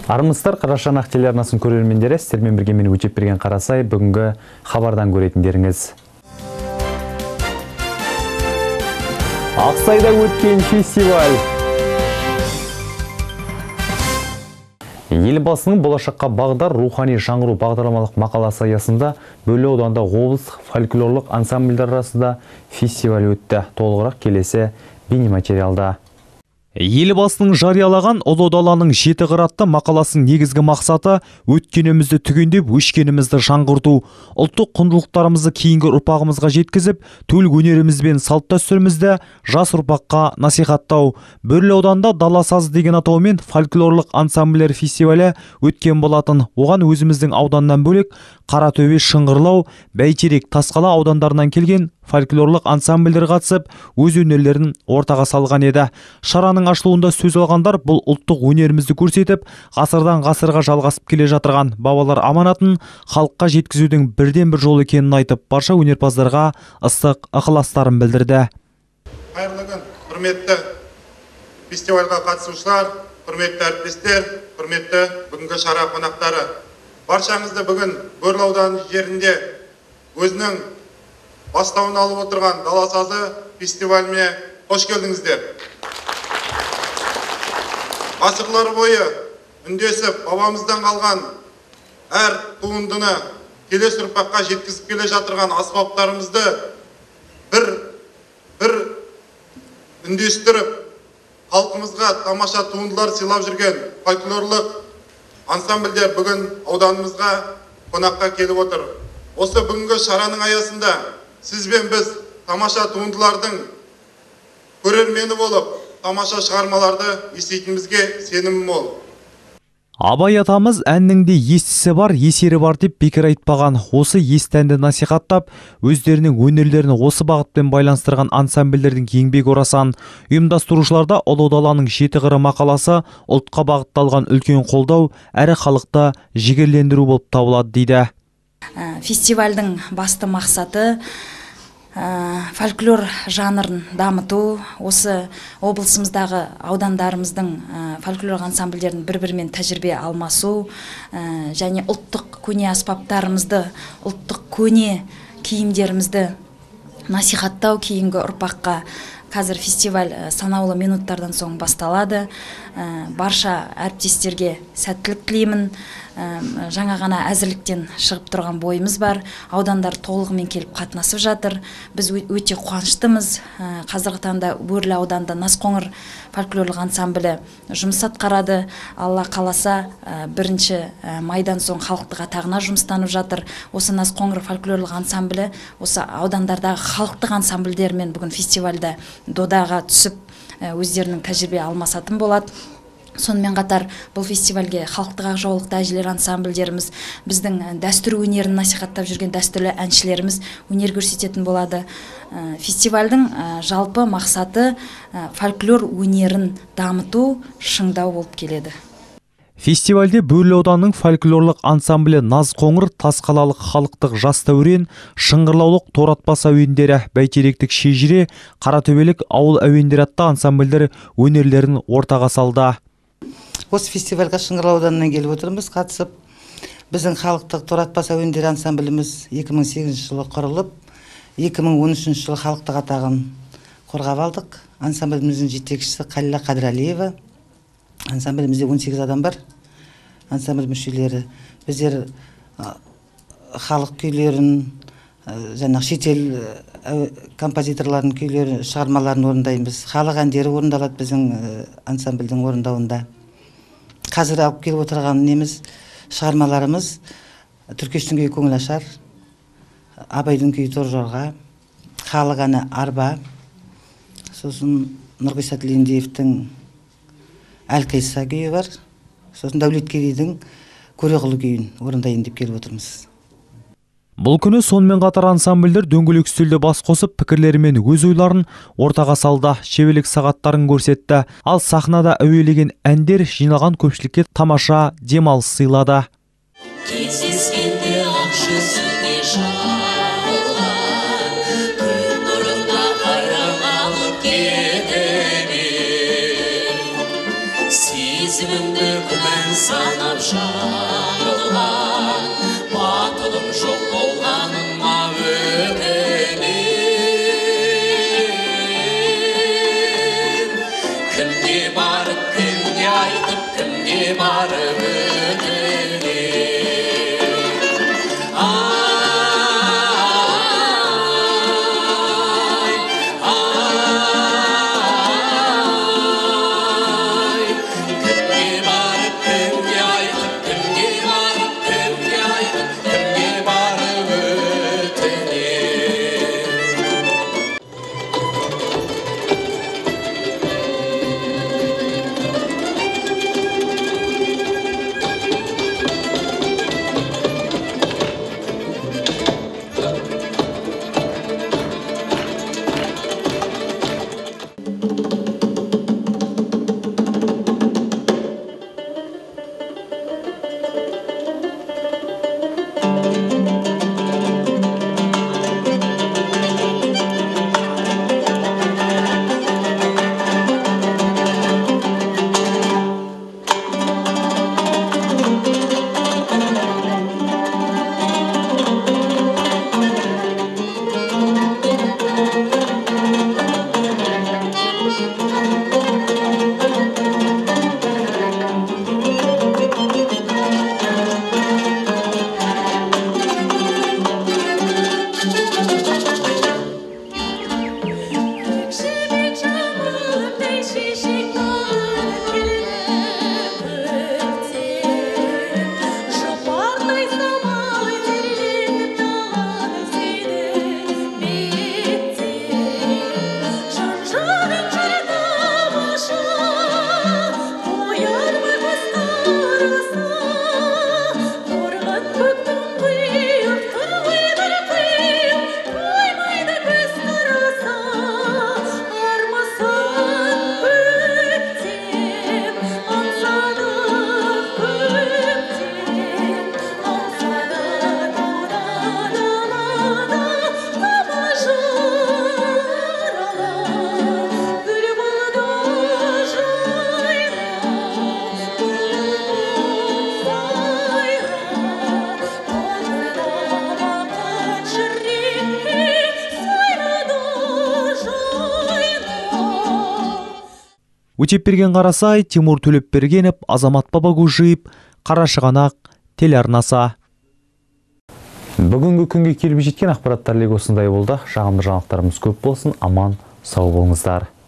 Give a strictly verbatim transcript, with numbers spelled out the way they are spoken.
Армысыздар, Қарашанақ телеарнасын көрермендері, сіздермен бірге мені өтеп берген Қарасай, бүгінгі хабардан көретіндеріңіз. Ақсайда өткен фестиваль. Елбасының болашаққа бағдар рухани жаңғыру бағдарламалық мақаласы аясында Бөрлі ауданында облыстық фольклорлық ансамбльдер арасында фестиваль өтті. Толығырақ келесі бейнематериалда. Елбасының жариялаған ұлы даланың жеті қыратты мақаласының негізгі мақсаты өткенімізді түгендеп, өшкенімізді жаңғырту, ұлттық құндылықтарымызды кейінгі ұрпағымызға жеткізіп, төл өнеріміз бен салт-дәстүрімізді жас ұрпаққа насихаттау. Бөрлі ауданында дала сазы деген атаумен фольклорлық ансамблер фестивалі өткен болатын. Оған өзіміздің ауданнан бөлек Қаратөбе, Шыңғырлау, Бәйтерек, Тасқала аудандарынан келген фольклорлық ансамбльдер қатысып, өз өнерлерін ортаға салған еді. Шараның ашылуында сөз алғандар бұл ұлттық өнерімізді көрсетіп, ғасырдан ғасырға жалғасып келе жатырған бабалар аманатын халыққа жеткізудің бірден бір жолы екенін айтып, барша өнерпаздарға ыстық ықыластарын білдірді. Қайырлы күн, құрметті фестивальға қатысушылар, құрметті әріптестер, құрметті бүгінгі шара қонақтары. Баршаңызды бүгін Бөрлі ауданының жерінде өзінің бастауын алып отырған дала сазы фестиваліне қош келдіңіздер. Ғасырлар бойы үндесіп, бабамыздан қалған әр туындыны келесі ұрпаққа жеткізіп келе жатырған аспаптарымызды бір бір үндестіріп, халқымызға тамаша туындылар сыйлап жүрген фольклорлық ансамбльдер бүгін ауданымызға қонаққа келіп отыр. Осы бүгінгі шараның аясында сіз бен біз тамаша туындылардың көрермені болып, тамаша шығармаларды еститінімізге сенімім мол. Абай атамыз әннің де естісі бар, есері бар деп бекер айтпаған. Осы естәнді насихаттап, өздерінің өнерлерін осы бағытпен байланыстырған ансамбльдердің еңбек орасан. Ұйымдастырушыларда ұлы даланың жеті қыры мақаласы ұлтқа бағытталған үлкен қолдау, әрі халықты жігерлендіру болып табылады дейді. Фестивальдің басты мақсаты фольклор жанрын дамыту, осы облысымыздағы аудандарымыздың фольклорлық ансамбльдерін бір-бірімен тәжірибе алмасу, және ұлттық көне аспаптарымызды, ұлттық көне киімдерімізді насихаттау кейінгі ұрпаққа. Қазір фестиваль санаулы минуттардан соң басталады. Барша әріптестерге сәттілік тілеймін. Жаңа ғана әзірліктен шығып тұрған бойымыз бар. Аудандар толығымен келіп қатынасып жатыр. Біз өте қуаныштымыз. Қазіргі таңда Бөрлі ауданында Назқоңыр фольклорлық ансамблі жұмыс атқарады. Алла қаласа бірінші майдан соң халықтық атағына жұмыстанып жатыр. Осы Назқоңыр фольклорлық ансамблі осы аудандардағы халықтық ансамбльдермен бүгін фестивальда додаға түсіп өздерінің тәжірибе алмасатын болады. Сонымен қатар бұл фестивальге халықтық ақжаулықты әжелер ансамбльдеріміз, біздің дәстүр өнерін насихаттап жүрген дәстүрлі әншілеріміз өнер көрсететін болады. Фестивальдің жалпы мақсаты фольклор өнерін дамыту, шыңдау болып келеді. Фестивальде Бөрлі ауданының фольклорлық ансамблі Назқоңыр, Тасқалалық халықтық жас дәурен, Шыңғырлаулық торатпас әуендері, Бәйтеректік шежіре, Қаратөбелік ауыл әуендері атты ансамбльдер өнерлерін ортаға салды. Осы фестивальға Шыңғырлау ауданынан келіп отырмыз, қатысып. Біздің халықтық торатпас әуендері ансамбліміз екі мың сегізінші жылы құрылып, екі мың он үшінші жылы халықтық атағын қорғап алдық. Ансамбліміздің жетекшісі Қалила Қадыралиева. Ансамблімізде он сегіз адам бар. Ансамбль мүшелері. Біздер халық күйлерін, жаңа шетел композиторлардың күйлері, шығармаларын орындаймыз. Халық әндері орындалады біздің ансамбльдің орындауында. Қазір алып келіп отырған неміз шығармаларымыз Түркештің күйі көңіл ашар, Абайдың күйі торжорға, халық әні арба, сосын Нұрғиса Тілендиевтің Әлқайса күйі бар, сосын Дәулеткерейдің Көреғұлы күйін орындайын деп келіп отырмыз. Бұл күні сонымен қатар ансамбльдер дөңгелек үстелде бас қосып, пікірлерімен өз ойларын ортаға салды, шеберлік сағаттарын көрсетті. Ал сахнада әуелеген әндер жиналған көпшілікке тамаша демалыс сыйлады. See сезімімді күмән санап шағылған, батылым жоқ болғаныма өкінем. Кімге барып, кімге айтып, кімге барып өтінем. Ай, ай, кімге барып, кімге айтып, кімге барып, кімге айтып, кімге барып өтінем. Өтепберген Қарасай, Тимур Төлепбергенов, Азамат Бабагужиев, Қарашығанақ телеарнасы. Бүгінгі күнге келіп жеткен ақпараттар легі осындай болды. Жағымды жаңалықтарымыз көп болсын, аман, сау болыңыздар.